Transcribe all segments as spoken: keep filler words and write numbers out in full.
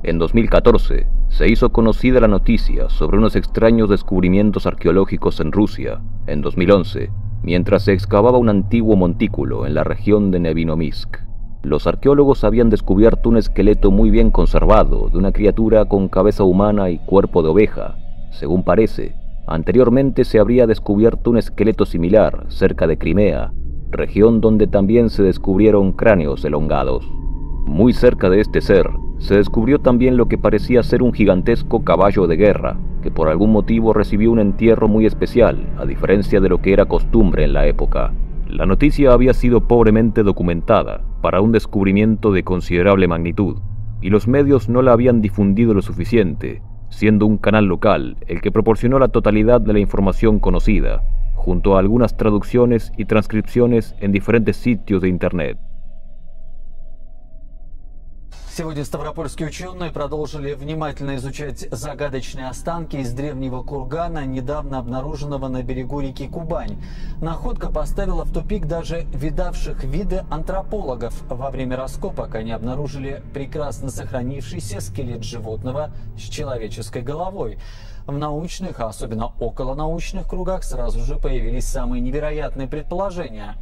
En dos mil catorce, se hizo conocida la noticia sobre unos extraños descubrimientos arqueológicos en Rusia. En dos mil once, mientras se excavaba un antiguo montículo en la región de Nevinomysk, los arqueólogos habían descubierto un esqueleto muy bien conservado de una criatura con cabeza humana y cuerpo de oveja. Según parece, anteriormente se habría descubierto un esqueleto similar cerca de Crimea, región donde también se descubrieron cráneos elongados. Muy cerca de este ser, se descubrió también lo que parecía ser un gigantesco caballo de guerra, que por algún motivo recibió un entierro muy especial, a diferencia de lo que era costumbre en la época. La noticia había sido pobremente documentada para un descubrimiento de considerable magnitud, y los medios no la habían difundido lo suficiente, siendo un canal local el que proporcionó la totalidad de la información conocida, junto a algunas traducciones y transcripciones en diferentes sitios de internet. Сегодня ставропольские ученые продолжили внимательно изучать загадочные останки из древнего кургана, недавно обнаруженного на берегу реки Кубань. Находка поставила в тупик даже видавших виды антропологов. Во время раскопок они обнаружили прекрасно сохранившийся скелет животного с человеческой головой. В научных, а особенно околонаучных кругах сразу же появились самые невероятные предположения.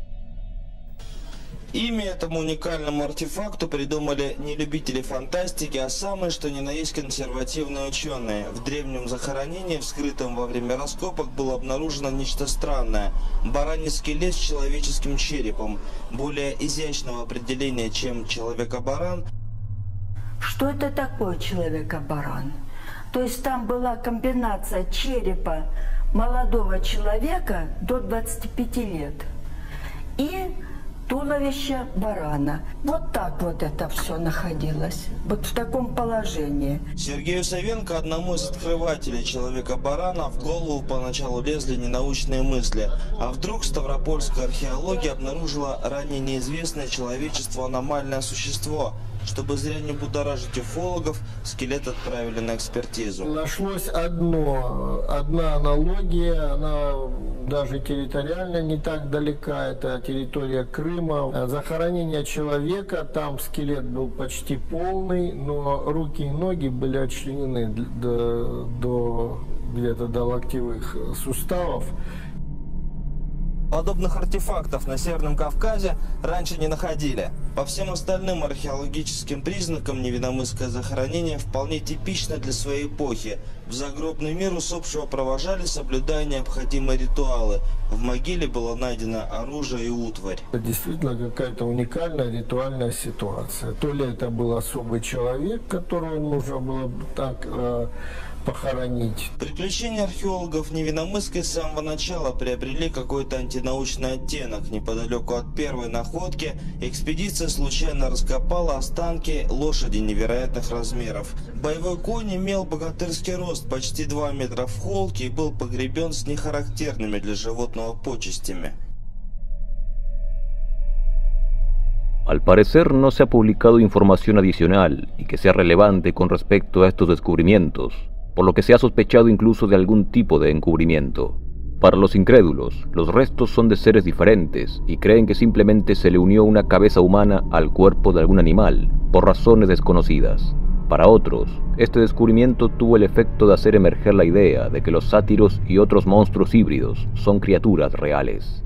Имя этому уникальному артефакту придумали не любители фантастики, а самые что ни на есть консервативные ученые. В древнем захоронении, вскрытом во время раскопок, было обнаружено нечто странное. Бараний скелет с человеческим черепом. Более изящного определения, чем человека-баран. Что это такое человека-баран? То есть там была комбинация черепа молодого человека до двадцати пяти лет и туловище барана. Вот так вот это все находилось, вот в таком положении. Сергею Савенко, одному из открывателей человека-барана, в голову поначалу лезли ненаучные мысли. А вдруг ставропольская археология обнаружила ранее неизвестное человечеству аномальное существо. Чтобы зря не будоражить уфологов, скелет отправили на экспертизу. Нашлось одно, одна аналогия, она даже территориально не так далека, это территория Крыма. Захоронение человека, там скелет был почти полный, но руки и ноги были отчленены до, до где-то до локтевых суставов. Подобных артефактов на Северном Кавказе раньше не находили. По всем остальным археологическим признакам невиномысское захоронение вполне типично для своей эпохи. В загробный мир усопшего провожали, соблюдая необходимые ритуалы. В могиле было найдено оружие и утварь. Это действительно какая-то уникальная ритуальная ситуация. То ли это был особый человек, которого нужно было так э, похоронить. Приключения археологов Невиномысской с самого начала приобрели какой-то антинаучный оттенок. Неподалеку от первой находки экспедиция случайно раскопала останки лошади невероятных размеров. Боевой конь имел богатырский рост, почти два метра в холке, и был погребен с нехарактерными для животного почестями. Al parecer no se ha publicado información adicional y que sea relevante con respecto a estos descubrimientos, por lo que se ha sospechado incluso de algún tipo de encubrimiento. Para los incrédulos, los restos son de seres diferentes y creen que simplemente se le unió una cabeza humana al cuerpo de algún animal, por razones desconocidas. Para otros, este descubrimiento tuvo el efecto de hacer emerger la idea de que los sátiros y otros monstruos híbridos son criaturas reales.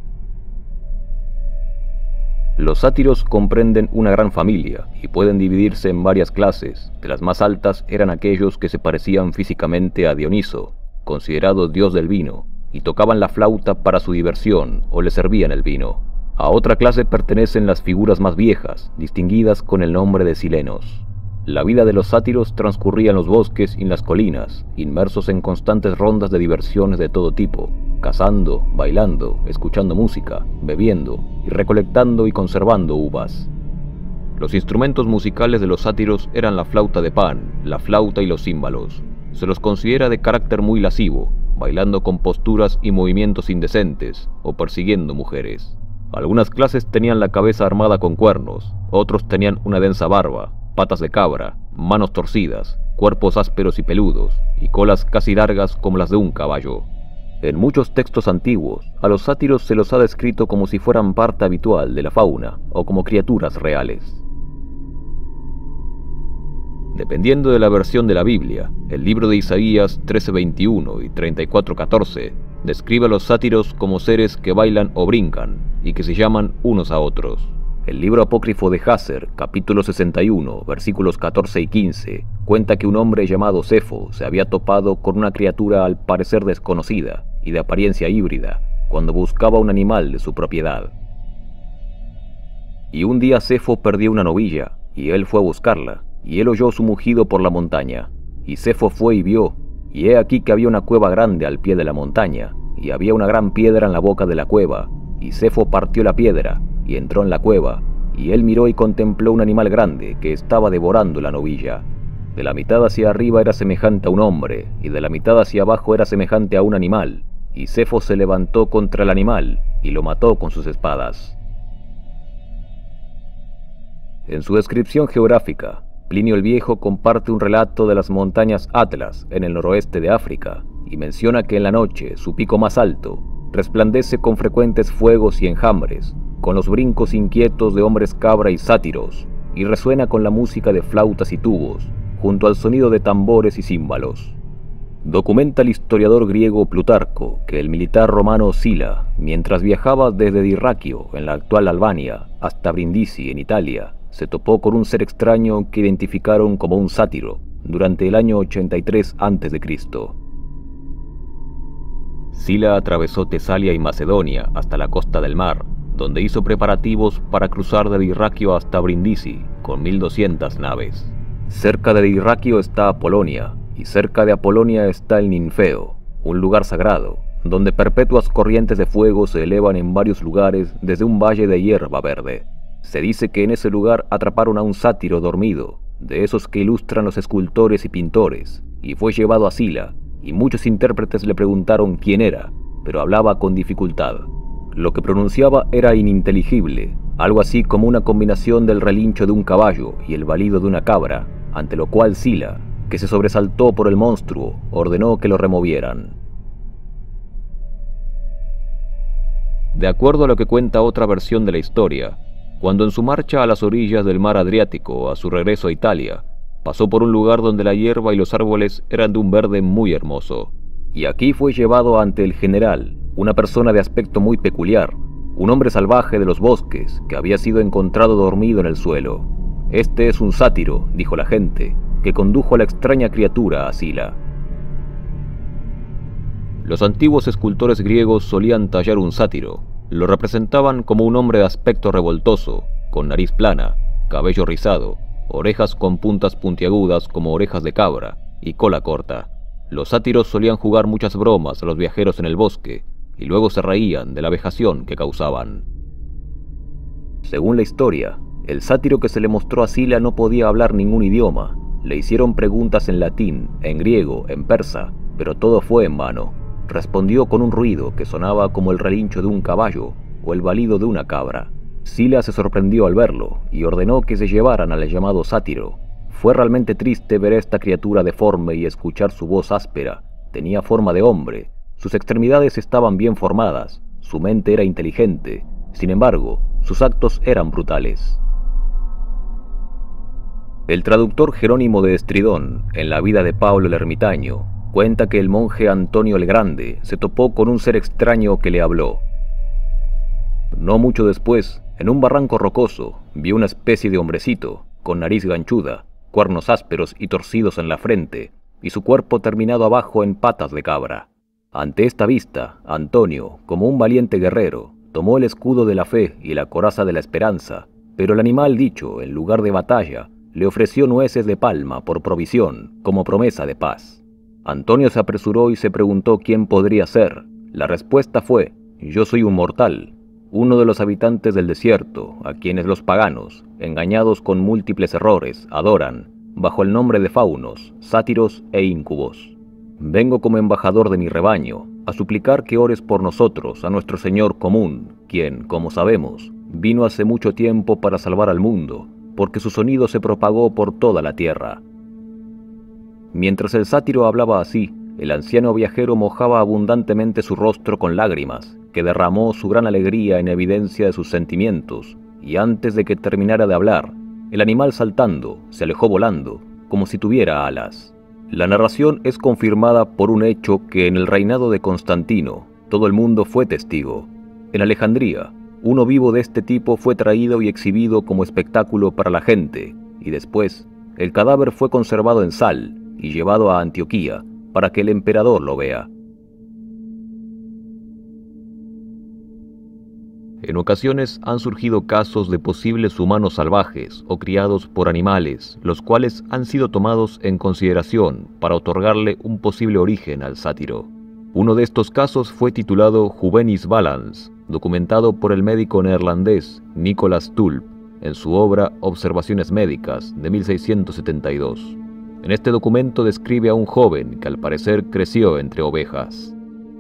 Los sátiros comprenden una gran familia y pueden dividirse en varias clases. De las más altas eran aquellos que se parecían físicamente a Dioniso, considerado dios del vino, y tocaban la flauta para su diversión o le servían el vino. A otra clase pertenecen las figuras más viejas, distinguidas con el nombre de silenos. La vida de los sátiros transcurría en los bosques y en las colinas, inmersos en constantes rondas de diversiones de todo tipo, cazando, bailando, escuchando música, bebiendo y recolectando y conservando uvas. Los instrumentos musicales de los sátiros eran la flauta de Pan, la flauta y los címbalos. Se los considera de carácter muy lascivo, bailando con posturas y movimientos indecentes o persiguiendo mujeres. Algunas clases tenían la cabeza armada con cuernos, otros tenían una densa barba, patas de cabra, manos torcidas, cuerpos ásperos y peludos, y colas casi largas como las de un caballo. En muchos textos antiguos, a los sátiros se los ha descrito como si fueran parte habitual de la fauna o como criaturas reales. Dependiendo de la versión de la Biblia, el libro de Isaías trece veintiuno y treinta y cuatro catorce describe a los sátiros como seres que bailan o brincan y que se llaman unos a otros. El libro apócrifo de Jasher, capítulo sesenta y uno, versículos catorce y quince, cuenta que un hombre llamado Sefo se había topado con una criatura al parecer desconocida y de apariencia híbrida cuando buscaba un animal de su propiedad. Y un día Sefo perdió una novilla, y él fue a buscarla, y él oyó su mugido por la montaña. Y Sefo fue y vio, y he aquí que había una cueva grande al pie de la montaña, y había una gran piedra en la boca de la cueva, y Sefo partió la piedra, y entró en la cueva, y él miró y contempló un animal grande que estaba devorando la novilla. De la mitad hacia arriba era semejante a un hombre, y de la mitad hacia abajo era semejante a un animal, y Sefo se levantó contra el animal, y lo mató con sus espadas. En su descripción geográfica, Plinio el Viejo comparte un relato de las montañas Atlas en el noroeste de África, y menciona que en la noche su pico más alto resplandece con frecuentes fuegos y enjambres, con los brincos inquietos de hombres cabra y sátiros, y resuena con la música de flautas y tubos, junto al sonido de tambores y címbalos. Documenta el historiador griego Plutarco que el militar romano Sila, mientras viajaba desde Dirraquio, en la actual Albania, hasta Brindisi, en Italia, se topó con un ser extraño que identificaron como un sátiro durante el año ochenta y tres antes de Cristo Sila atravesó Tesalia y Macedonia hasta la costa del mar, donde hizo preparativos para cruzar de Dirraquio hasta Brindisi con mil doscientas naves. Cerca de Dirraquio está Apolonia, y cerca de Apolonia está el Ninfeo, un lugar sagrado, donde perpetuas corrientes de fuego se elevan en varios lugares desde un valle de hierba verde. Se dice que en ese lugar atraparon a un sátiro dormido, de esos que ilustran los escultores y pintores, y fue llevado a Sila, y muchos intérpretes le preguntaron quién era, pero hablaba con dificultad. Lo que pronunciaba era ininteligible, algo así como una combinación del relincho de un caballo y el balido de una cabra, ante lo cual Sila, que se sobresaltó por el monstruo, ordenó que lo removieran. De acuerdo a lo que cuenta otra versión de la historia, cuando en su marcha a las orillas del mar Adriático, a su regreso a Italia, pasó por un lugar donde la hierba y los árboles eran de un verde muy hermoso, y aquí fue llevado ante el general, una persona de aspecto muy peculiar, un hombre salvaje de los bosques que había sido encontrado dormido en el suelo. «Este es un sátiro», dijo la gente, que condujo a la extraña criatura a Sila. Los antiguos escultores griegos solían tallar un sátiro. Lo representaban como un hombre de aspecto revoltoso, con nariz plana, cabello rizado, orejas con puntas puntiagudas como orejas de cabra y cola corta. Los sátiros solían jugar muchas bromas a los viajeros en el bosque y luego se reían de la vejación que causaban. Según la historia, el sátiro que se le mostró a Sila no podía hablar ningún idioma. Le hicieron preguntas en latín, en griego, en persa, pero todo fue en vano. Respondió con un ruido que sonaba como el relincho de un caballo o el balido de una cabra. Sila se sorprendió al verlo y ordenó que se llevaran al llamado sátiro. Fue realmente triste ver a esta criatura deforme y escuchar su voz áspera. Tenía forma de hombre, sus extremidades estaban bien formadas, su mente era inteligente, sin embargo, sus actos eran brutales. El traductor Jerónimo de Estridón, en la vida de Pablo el Ermitaño, cuenta que el monje Antonio el Grande se topó con un ser extraño que le habló. No mucho después, en un barranco rocoso, vio una especie de hombrecito, con nariz ganchuda, cuernos ásperos y torcidos en la frente, y su cuerpo terminado abajo en patas de cabra. Ante esta vista, Antonio, como un valiente guerrero, tomó el escudo de la fe y la coraza de la esperanza, pero el animal dicho, en lugar de batalla, le ofreció nueces de palma por provisión, como promesa de paz. Antonio se apresuró y se preguntó quién podría ser. La respuesta fue: yo soy un mortal, uno de los habitantes del desierto, a quienes los paganos, engañados con múltiples errores, adoran, bajo el nombre de faunos, sátiros e íncubos. Vengo como embajador de mi rebaño, a suplicar que ores por nosotros a nuestro Señor común, quien, como sabemos, vino hace mucho tiempo para salvar al mundo, porque su sonido se propagó por toda la tierra. Mientras el sátiro hablaba así, el anciano viajero mojaba abundantemente su rostro con lágrimas, que derramó su gran alegría en evidencia de sus sentimientos, y antes de que terminara de hablar, el animal saltando, se alejó volando, como si tuviera alas. La narración es confirmada por un hecho que en el reinado de Constantino todo el mundo fue testigo. En Alejandría, uno vivo de este tipo fue traído y exhibido como espectáculo para la gente, y después el cadáver fue conservado en sal y llevado a Antioquía para que el emperador lo vea. En ocasiones han surgido casos de posibles humanos salvajes o criados por animales, los cuales han sido tomados en consideración para otorgarle un posible origen al sátiro. Uno de estos casos fue titulado Juvenis Valans, documentado por el médico neerlandés Nicolas Tulp en su obra Observaciones médicas de mil seiscientos setenta y dos. En este documento describe a un joven que al parecer creció entre ovejas.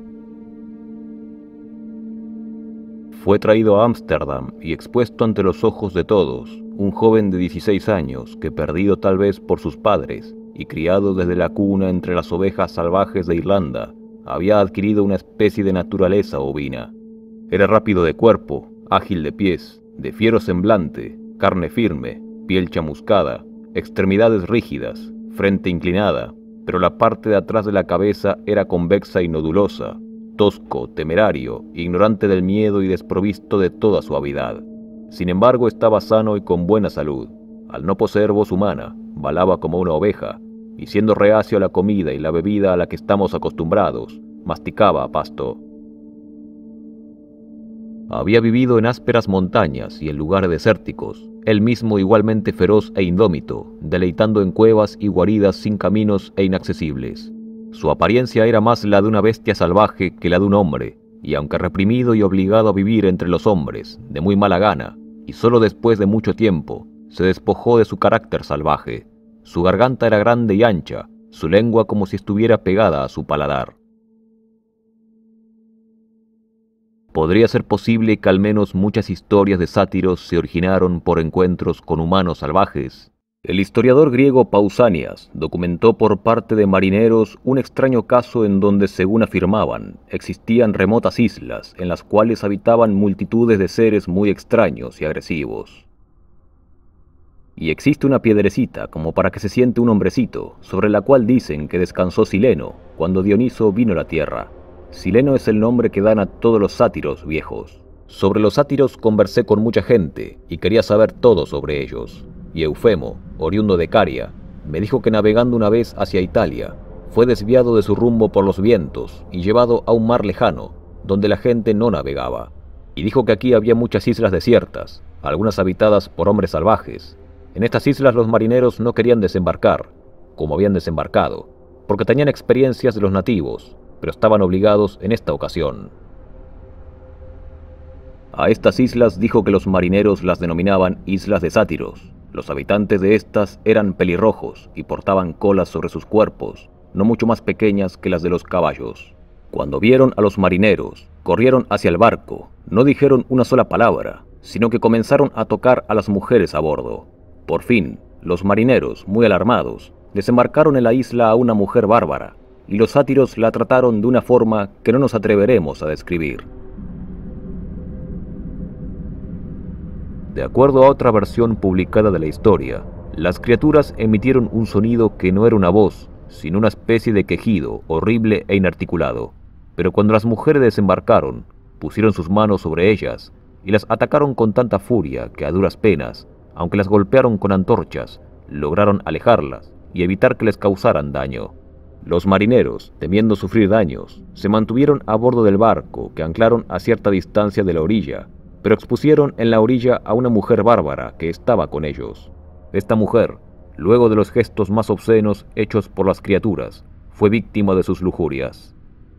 Fue traído a Ámsterdam y expuesto ante los ojos de todos, un joven de dieciséis años que, perdido tal vez por sus padres y criado desde la cuna entre las ovejas salvajes de Irlanda, había adquirido una especie de naturaleza ovina. Era rápido de cuerpo, ágil de pies, de fiero semblante, carne firme, piel chamuscada, extremidades rígidas, frente inclinada, pero la parte de atrás de la cabeza era convexa y nodulosa, tosco, temerario, ignorante del miedo y desprovisto de toda suavidad. Sin embargo, estaba sano y con buena salud. Al no poseer voz humana, balaba como una oveja, y siendo reacio a la comida y la bebida a la que estamos acostumbrados, masticaba a pasto. Había vivido en ásperas montañas y en lugares desérticos, él mismo igualmente feroz e indómito, deleitando en cuevas y guaridas sin caminos e inaccesibles. Su apariencia era más la de una bestia salvaje que la de un hombre, y aunque reprimido y obligado a vivir entre los hombres, de muy mala gana, y solo después de mucho tiempo, se despojó de su carácter salvaje. Su garganta era grande y ancha, su lengua como si estuviera pegada a su paladar. Podría ser posible que al menos muchas historias de sátiros se originaron por encuentros con humanos salvajes. El historiador griego Pausanias documentó por parte de marineros un extraño caso en donde, según afirmaban, existían remotas islas en las cuales habitaban multitudes de seres muy extraños y agresivos. Y existe una piedrecita como para que se siente un hombrecito, sobre la cual dicen que descansó Sileno cuando Dioniso vino a la tierra. Sileno es el nombre que dan a todos los sátiros viejos. Sobre los sátiros conversé con mucha gente y quería saber todo sobre ellos. Y Eufemo, oriundo de Caria, me dijo que navegando una vez hacia Italia, fue desviado de su rumbo por los vientos y llevado a un mar lejano, donde la gente no navegaba. Y dijo que aquí había muchas islas desiertas, algunas habitadas por hombres salvajes. En estas islas los marineros no querían desembarcar, como habían desembarcado, porque tenían experiencias de los nativos, pero estaban obligados en esta ocasión. A estas islas dijo que los marineros las denominaban islas de sátiros. Los habitantes de estas eran pelirrojos y portaban colas sobre sus cuerpos, no mucho más pequeñas que las de los caballos. Cuando vieron a los marineros, corrieron hacia el barco, no dijeron una sola palabra, sino que comenzaron a tocar a las mujeres a bordo. Por fin, los marineros, muy alarmados, desembarcaron en la isla a una mujer bárbara, y los sátiros la trataron de una forma que no nos atreveremos a describir. De acuerdo a otra versión publicada de la historia, las criaturas emitieron un sonido que no era una voz, sino una especie de quejido horrible e inarticulado. Pero cuando las mujeres desembarcaron, pusieron sus manos sobre ellas y las atacaron con tanta furia que a duras penas, aunque las golpearon con antorchas, lograron alejarlas y evitar que les causaran daño. Los marineros, temiendo sufrir daños, se mantuvieron a bordo del barco que anclaron a cierta distancia de la orilla, pero expusieron en la orilla a una mujer bárbara que estaba con ellos. Esta mujer, luego de los gestos más obscenos hechos por las criaturas, fue víctima de sus lujurias.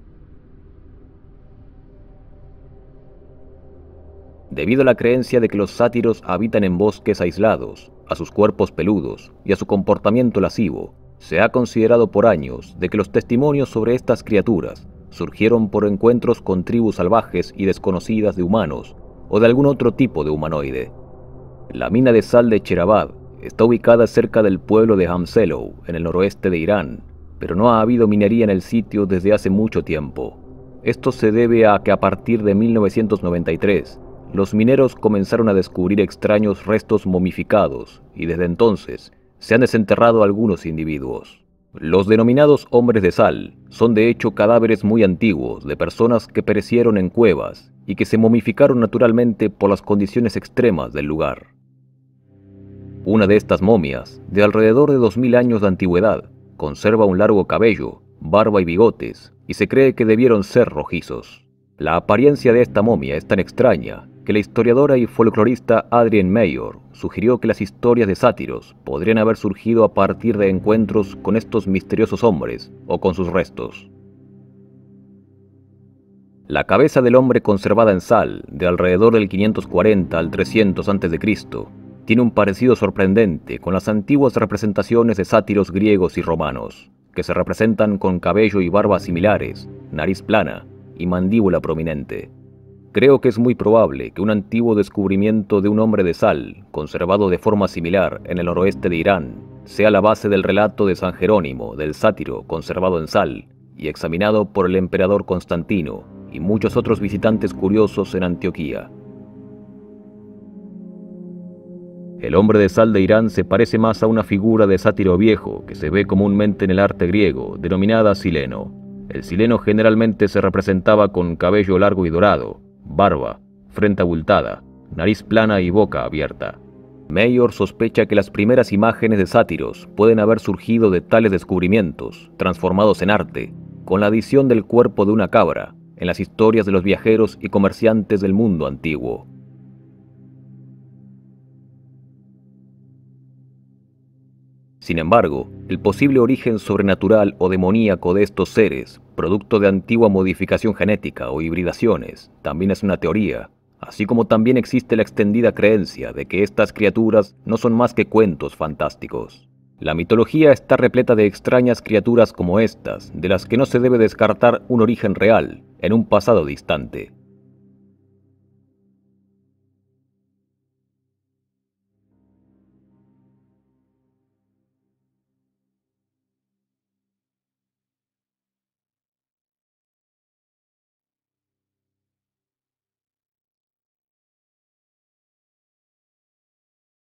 Debido a la creencia de que los sátiros habitan en bosques aislados, a sus cuerpos peludos y a su comportamiento lascivo, se ha considerado por años de que los testimonios sobre estas criaturas surgieron por encuentros con tribus salvajes y desconocidas de humanos o de algún otro tipo de humanoide. La mina de sal de Cherabad está ubicada cerca del pueblo de Hamselo, en el noroeste de Irán, pero no ha habido minería en el sitio desde hace mucho tiempo. Esto se debe a que a partir de mil novecientos noventa y tres, los mineros comenzaron a descubrir extraños restos momificados y desde entonces se han desenterrado algunos individuos. Los denominados hombres de sal son de hecho cadáveres muy antiguos de personas que perecieron en cuevas y que se momificaron naturalmente por las condiciones extremas del lugar. Una de estas momias, de alrededor de dos mil años de antigüedad, conserva un largo cabello, barba y bigotes, y se cree que debieron ser rojizos. La apariencia de esta momia es tan extraña que la historiadora y folclorista Adrienne Mayor sugirió que las historias de sátiros podrían haber surgido a partir de encuentros con estos misteriosos hombres o con sus restos. La cabeza del hombre conservada en sal, de alrededor del quinientos cuarenta al trescientos antes de Cristo, tiene un parecido sorprendente con las antiguas representaciones de sátiros griegos y romanos, que se representan con cabello y barba similares, nariz plana y mandíbula prominente. Creo que es muy probable que un antiguo descubrimiento de un hombre de sal, conservado de forma similar en el noroeste de Irán, sea la base del relato de San Jerónimo del sátiro conservado en sal y examinado por el emperador Constantino y muchos otros visitantes curiosos en Antioquía. El hombre de sal de Irán se parece más a una figura de sátiro viejo que se ve comúnmente en el arte griego, denominada sileno. El sileno generalmente se representaba con cabello largo y dorado, barba, frente abultada, nariz plana y boca abierta. Mayor sospecha que las primeras imágenes de sátiros pueden haber surgido de tales descubrimientos, transformados en arte, con la adición del cuerpo de una cabra, en las historias de los viajeros y comerciantes del mundo antiguo. Sin embargo, el posible origen sobrenatural o demoníaco de estos seres, producto de antigua modificación genética o hibridaciones, también es una teoría, así como también existe la extendida creencia de que estas criaturas no son más que cuentos fantásticos. La mitología está repleta de extrañas criaturas como estas, de las que no se debe descartar un origen real, en un pasado distante.